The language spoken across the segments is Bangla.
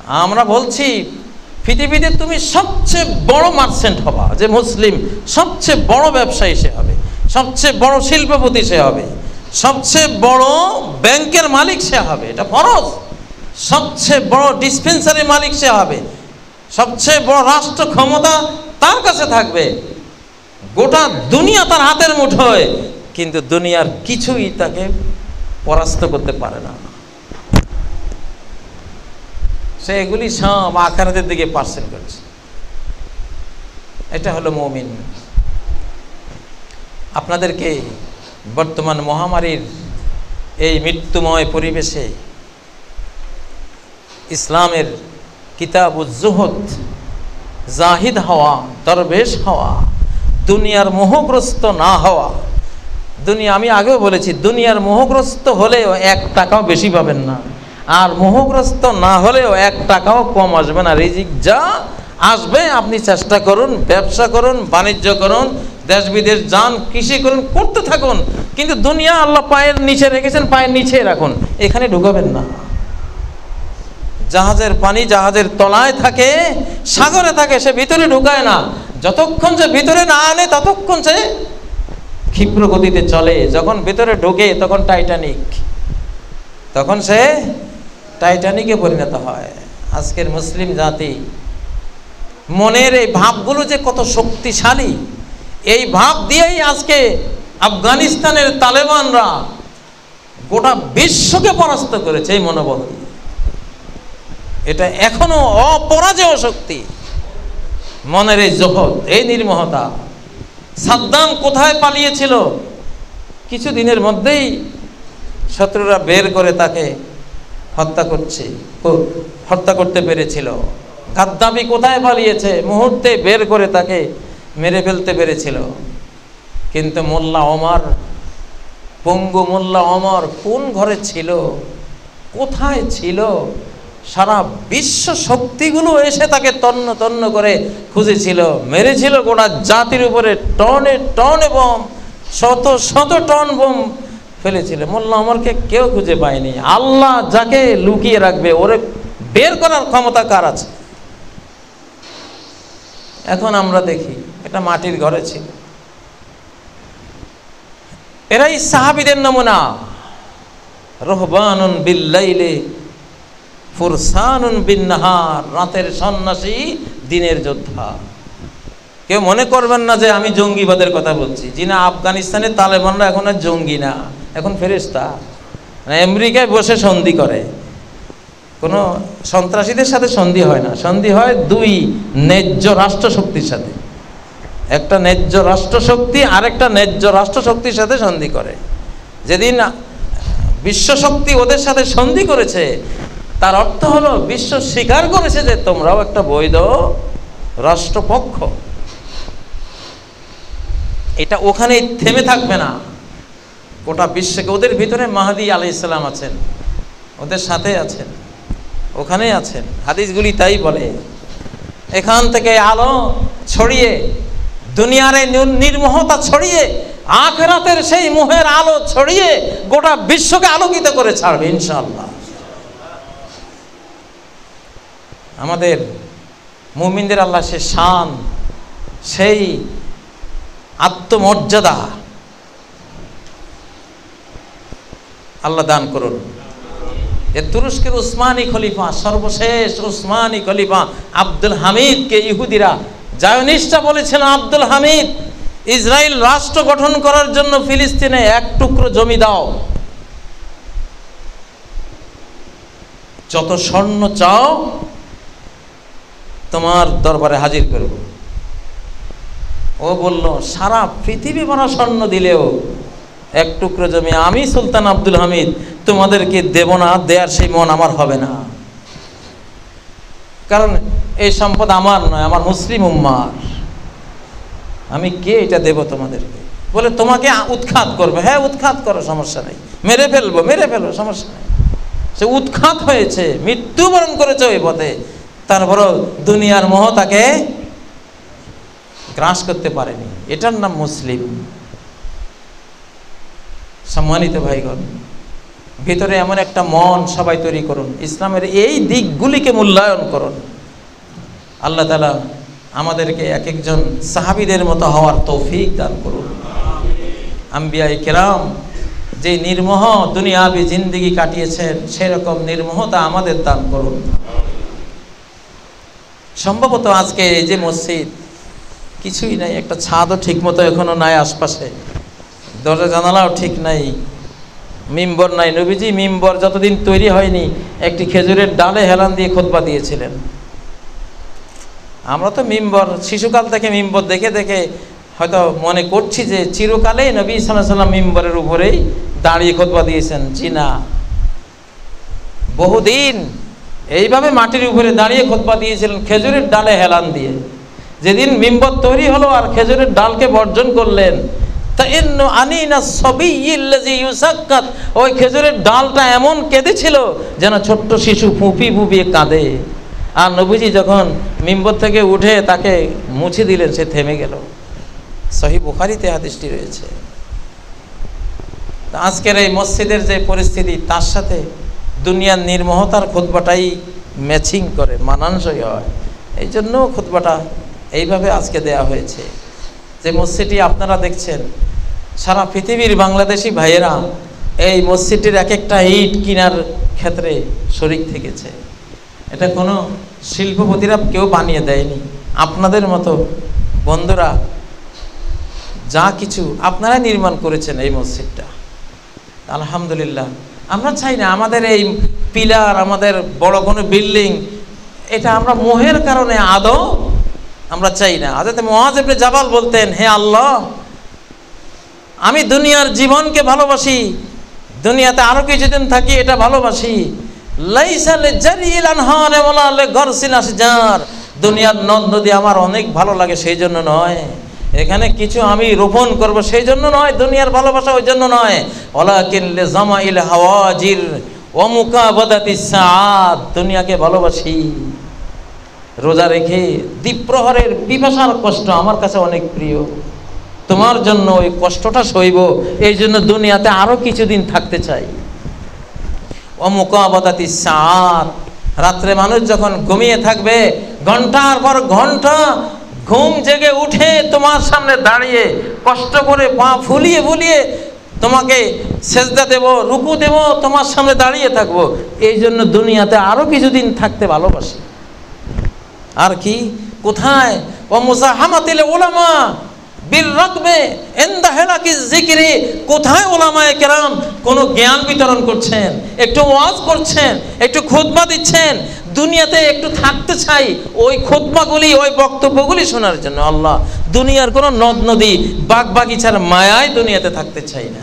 আমরা বলছি পৃথিবীতে তুমি সবচেয়ে বড় মার্চেন্ট হবা, যে মুসলিম সবচেয়ে বড় ব্যবসায়ী সে হবে, সবচেয়ে বড় শিল্পপতি সে হবে, সবচেয়ে বড় ব্যাংকের মালিক সে হবে, এটা ফরজ। সবচেয়ে বড় ডিসপেন্সারি মালিক সে হবে, সবচেয়ে বড় রাষ্ট্র ক্ষমতা তার কাছে থাকবে, গোটা দুনিয়া তার হাতের মুঠোয়, কিন্তু দুনিয়ার কিছুই তাকে পরাস্ত করতে পারে না। সে এগুলি সব আখিরাতের দিকে পার্সেন্ট করছে। এটা হলো মুমিন। আপনাদেরকে বর্তমান মহামারীর এই মৃত্যুময় পরিবেশে ইসলামের কিতাব ও জুহদ, জাহিদ হওয়া, দরবেশ হওয়া, দুনিয়ার মোহগ্রস্ত না হওয়া। দুনিয়া, আমি আগেও বলেছি, দুনিয়ার মোহগ্রস্ত হলেও 1 টাকাও বেশি পাবেন না, আর মোহগ্রস্ত না হলেও 1 টাকাও কম আসবে না। রিজিক যা আসবে আপনি চেষ্টা করুন, ব্যবসা করুন, বাণিজ্য করুন, দেশ বিদেশ যান, কৃষি করুন, করতে থাকুন, কিন্তু দুনিয়া আল্লাহ পায়ের নিচে রেখেছেন, পায়ের নিচে রাখুন, এখানে ঢুকাবেন না। জাহাজের পানি জাহাজের তলায় থাকে, সাগরে থাকে, সে ভিতরে ঢুকায় না। যতক্ষণ সে ভিতরে না আনে ততক্ষণ সে ক্ষিপ্র গতিতে চলে। যখন ভিতরে ঢোকে তখন টাইটানিক, তখন সে টাইটানিকে পরিণত হয়। আজকের মুসলিম জাতি মনের এই ভাবগুলো যে কত শক্তিশালী, এই ভাব দিয়েই আজকে আফগানিস্তানের তালেবানরা গোটা বিশ্বকে পরাস্ত করেছে। এই মনোবল, এটা এখনো অপরাজেয় শক্তি। মনের এই জহদ, এই নির্মোহতা। সাদ্দাম কোথায় পালিয়েছিল? কিছু দিনের মধ্যেই শত্রুরা বের করে তাকে হত্যা করতে পেরেছিল। গাদ্দাফি কোথায় পালিয়েছে? মুহূর্তে বের করে তাকে মেরে ফেলতে পেরেছিল। কিন্তু মোল্লা ওমর, পঙ্গু মোল্লা ওমর কোন ঘরে ছিল, কোথায় ছিল? সারা বিশ্ব শক্তিগুলো এসে তাকে তন্ন তন্ন করে খুঁজেছিল, মেরেছিল। গোটা জাতির উপরে টনে টনে বোম, শত শত টন বোম ফেলেছিল। মোল্লা ওমরকে কেউ খুঁজে পায়নি। আল্লাহ যাকে লুকিয়ে রাখবে, ওরে বের করার ক্ষমতা কার আছে? এখন আমরা দেখি এটা মাটির ঘরে ছিল। এরাই সাহাবীদের নমুনা। রহবানুন বিল্লাইলি ফুরসানুন বিন্নাহার, রাতের সন্ন্যাসী, দিনের যোদ্ধা। কেউ মনে করবেন না যে আমি জঙ্গিবাদের কথা বলছি। যিনি আফগানিস্তানের তালেবানরা এখন আর জঙ্গি না, এখন ফেরেশতা। আমেরিকায় বসে সন্ধি করে, কোনো সন্ত্রাসীদের সাথে সন্ধি হয় না। সন্ধি হয় 2 ন্যায্য রাষ্ট্রশক্তির সাথে। একটা ন্যায্য রাষ্ট্রশক্তি আরেকটা ন্যায্য রাষ্ট্রশক্তির সাথে সন্ধি করে। যেদিন বিশ্বশক্তি ওদের সাথে সন্ধি করেছে, তার অর্থ হলো বিশ্ব স্বীকার করেছে যে তোমরাও একটা বৈধ রাষ্ট্রপক্ষ। এটা ওখানেই থেমে থাকবে না, গোটা বিশ্বকে। ওদের ভিতরে মাহদী আলাইহিস সালাম আছেন, ওদের সাথে আছেন, ওখানেই আছেন। হাদিসগুলি তাই বলে। এখান থেকে আলো ছড়িয়ে, দুনিয়ার এই নির্মোহতা ছড়িয়ে, আখিরাতের সেই মোহের আলো ছড়িয়ে গোটা বিশ্বকে আলোকিত করে ছাড়বে ইনশাআল্লাহ। আমাদের মুমিনদের আল্লাহ সে শান, সেই আত্মমর্যাদা আল্লাহ দান করুন। এ তুরস্কের উসমানী খলিফা, সর্বশেষ উসমানী খলিফা আব্দুল হামিদকে ইহুদিরা, জায়নিস্টরা বলেছেন, আব্দুল হামিদ, ইসরায়েল রাষ্ট্র গঠন করার জন্য ফিলিস্তিনে 1 টুকরো জমি দাও, যত স্বর্ণ চাও তোমার দরবারে হাজির করব। ও বলল, সারা পৃথিবী ভরা স্বর্ণ দিলেও 1 টুকরো জমি আমি সুলতান আব্দুল হামিদ তোমাদেরকে দেব না, দেয়ার সেই মন আমার হবে না। কারণ এই সম্পদ আমার নয়, আমার মুসলিম উম্মার। আমি কে এটা দেব তোমাদেরকে? বলে তোমাকে উৎখাত করবে। হ্যাঁ, উৎখাত করো, সমস্যা নেই, মেরে ফেলবো, মেরে ফেলবো, সমস্যা নেই। সে উৎখাত হয়েছে, মৃত্যুবরণ করেছে ওই পথে, তারপরও দুনিয়ার মোহ তাকে গ্রাস করতে পারেনি। এটার নাম মুসলিম। সম্মানিত ভাইগণ, ভিতরে এমন একটা মন সবাই তৈরি করুন, ইসলামের এই দিকগুলিকে মূল্যায়ন করুন। আল্লাহ তাআলা আমাদেরকে এক একজন সাহাবীদের মতো হওয়ার তৌফিক দান করুন। আম্বিয়ায়ে কেরাম যে নির্মোহ দুনিয়াবি জিন্দেগি কাটিয়েছেন, সেরকম নির্মোহতা আমাদের দান করুন। সম্ভবত আজকে এই যে মসজিদ, কিছুই নাই, একটা ছাদও ঠিক মতো এখনো নাই আশপাশে, দরজা জানালাও ঠিক নাই, মিম্বর নাই। নবীজি মিম্বর যতদিন তৈরি হয়নি একটি খেজুরের ডালে হেলান দিয়ে খুতবা দিয়েছিলেন। আমরা তো মিম্বর শিশুকাল থেকে মিম্বর দেখে দেখে হয়তো মনে করছি যে চিরকালেই নবী সাল্লাল্লাহু আলাইহি ওয়াসাল্লাম মিম্বরের উপরেই দাঁড়িয়ে খুতবা দিয়েছেন। জি না, বহুদিন এইভাবে মাটির উপরে দাঁড়িয়ে খুতবা দিয়েছিলেন খেজুরের ডালে হেলান দিয়ে। যেদিন মিম্বর তৈরি হলো আর খেজুরের ডালকে বর্জন করলেন, ওই খেজুরের ডালটা এমন কেঁদেছিল যেন ছোট্ট শিশু ফুঁপিয়ে ফুঁপিয়ে কাঁদে। আর নবীজি যখন মিম্বর থেকে উঠে তাকে মুছে দিলেন, সে থেমে গেল। সহিহ বুখারীতে হাদিসটি রয়েছে। আজকের এই মসজিদের যে পরিস্থিতি, তার সাথে দুনিয়ার নির্মোহতার খুতবাটাই ম্যাচিং করে, মানানসই হয়। এই জন্য খুতবাটা এইভাবে আজকে দেয়া হয়েছে। যে মসজিদটি আপনারা দেখছেন, সারা পৃথিবীর বাংলাদেশি ভাইয়েরা এই মসজিদটির এক একটা ইট কেনার ক্ষেত্রে শরিক থেকেছে। এটা কোনো শিল্পপতিরা কেউ বানিয়ে দেয়নি, আপনাদের মতো বন্ধুরা যা কিছু আপনারা নির্মাণ করেছেন এই মসজিদটা। আলহামদুলিল্লাহ। আমরা চাই না আমাদের এই পিলার, আমাদের বড় কোনো বিল্ডিং, এটা আমরা মোহের কারণে আদৌ আমরা চাই না। হযরত মুআয ইবনে জাবাল বলতেন, হে আল্লাহ, আমি দুনিয়ার জীবনকে ভালোবাসি, দুনিয়াতে আরো কিছুদিন থাকি এটা ভালোবাসি। লাইসা লিজারিল আনহার ওয়ালা লিগরসিল আশজার, দুনিয়ার নদ নদী আমার অনেক ভালো লাগে সেই জন্য নয়, এখানে কিছু আমি রোপণ করব সেই জন্য নয়, দুনিয়ার ভালোবাসা ওই জন্য নয়। ওয়ালাকিন লিজামাইল হাওয়াজির ওয়া মুকাবাদাতিস সাআত, দুনিয়াকে ভালোবাসি। রোজা রেখে দ্বীপ্রহরের পিপাসার কষ্ট আমার কাছে অনেক প্রিয়, তোমার জন্য ওই কষ্টটা সইব, এই জন্য দুনিয়াতে আরো কিছুদিন থাকতে চাই। ওয়া মুকাবাদাতিস সাআত, রাত্রে মানুষ যখন ঘুমিয়ে থাকবে ঘন্টার পর ঘন্টা ঘুম জেগে উঠে তোমার সামনে দাঁড়িয়ে কষ্ট করে পা ফুলিয়ে ফুলিয়ে তোমাকে সেজদা দেব, রুকু দেব, তোমার সামনে দাঁড়িয়ে থাকবো, এই জন্য দুনিয়াতে আরো কিছুদিন থাকতে ভালোবাসি। আর কি কোথায়? ওয়া মুজাহামাতিল উলামা বিল রাকবে ইনদা হিলাকি যিকরি, কোথায় উলামায়ে কেরাম কোনো জ্ঞান বিতরণ করছেন, একটু ওয়াজ করছেন, একটু খুতবা দিচ্ছেন, দুনিয়াতে একটু থাকতে চাই ওই খুতবাগুলি, ওই বক্তব্যগুলি শোনার জন্য। আল্লাহ, দুনিয়ার কোনো নদ নদী বাগ বাগিচার মায়ায় দুনিয়াতে থাকতে চাই না।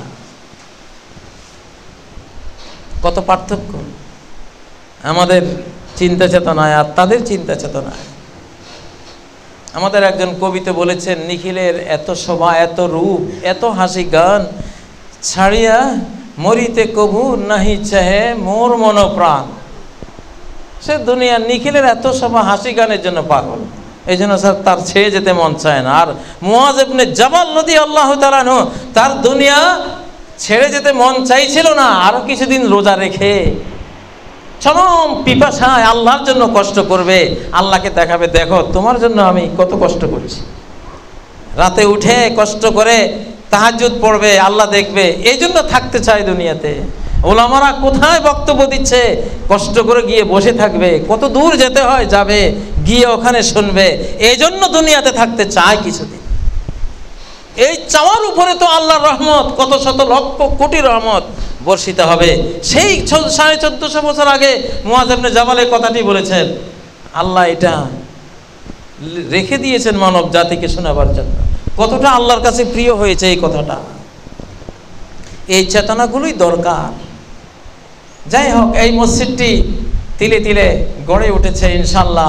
কত পার্থক্য আমাদের চিন্তা চেতনায় আর তাদের চিন্তা চেতনায়। আমাদের একজন কবিতে বলেছেন, নিখিলের এত শোভা, এত রূপ, এত হাসি গান, ছাড়িয়া মরিতে কভু নাহি চাহে মোর মন প্রাণ। সে দুনিয়া নিখিলের এত শোভা হাসি গানের জন্য পাগল, এই জন্য স্যার তার ছেড়ে যেতে মন চায় না। আর মুআয ইবনে জাবাল রাদিয়াল্লাহু তাআলা আনহু, তার দুনিয়া ছেড়ে যেতে মন চাইছিল না, আরো কিছুদিন রোজা রেখে চরম পিপাসায় আল্লাহর জন্য কষ্ট করবে, আল্লাহকে দেখাবে, দেখো তোমার জন্য আমি কত কষ্ট করছি। রাতে উঠে কষ্ট করে তাহাজ্জুদ পড়বে, আল্লাহ দেখবে, এই জন্য থাকতে চায় দুনিয়াতে। ওলামারা কোথায় বক্তব্য দিচ্ছে, কষ্ট করে গিয়ে বসে থাকবে, কত দূর যেতে হয় যাবে, গিয়ে ওখানে শুনবে, এই জন্য দুনিয়াতে থাকতে চায় কিছুদিন। এই চাওয়ার উপরে তো আল্লাহর রহমত, কত শত লক্ষ কোটি রহমত বর্ষিত হবে। সেই 1450 বছর আগে মুআয ইবনে জাবাল এই কথাটি বলেছেন। আল্লাহ এটা রেখে দিয়েছেন মানব জাতিকে শোনাবার জন্য। কতটা আল্লাহর কাছে প্রিয় হয়েছে এই কথাটা, এই চেতনাগুলোই দরকার। যাই হোক, এই মসজিদটি তিলে তিলে গড়ে উঠেছে ইনশাল্লাহ।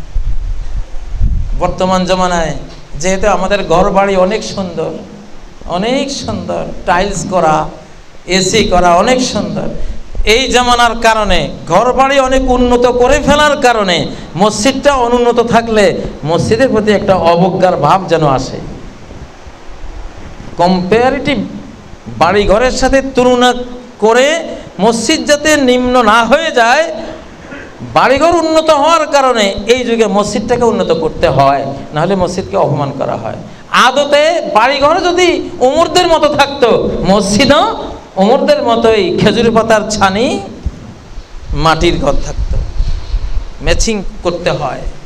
বর্তমান জমানায় যেহেতু আমাদের ঘর বাড়ি অনেক সুন্দর, অনেক সুন্দর, টাইলস করা, এসি করা, অনেক সুন্দর, এই জামানার কারণে ঘর বাড়ি অনেক উন্নত করে ফেলার কারণে মসজিদটা অনুন্নত থাকলে মসজিদের প্রতি একটা অবজ্ঞার ভাব যেন আসে। কম্পারেটিভ বাড়ি ঘরের সাথে তুলনা করে মসজিদ যাতে নিম্ন না হয়ে যায়, বাড়িঘর উন্নত হওয়ার কারণে এই যুগে মসজিদটাকে উন্নত করতে হয়, নাহলে মসজিদকে অপমান করা হয়। আদতে বাড়িঘর যদি উমরদের মতো থাকতো, মসজিদও উমরদের মতোই খেজুর পাতার ছানি মাটির ঘর থাকতো, ম্যাচিং করতে হয়।